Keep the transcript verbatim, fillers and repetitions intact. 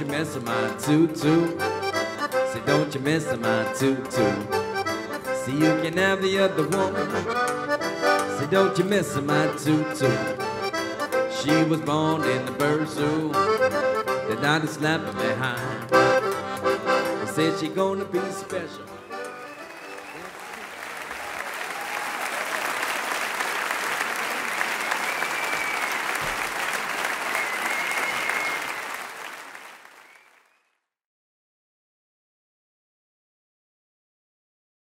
you mess with my tutu. Say, don't you mess with my tutu. See, you can have the other woman. Say, don't you mess with my tutu. She was born in the bursary. The doctor slapped her behind. They said she gonna be special.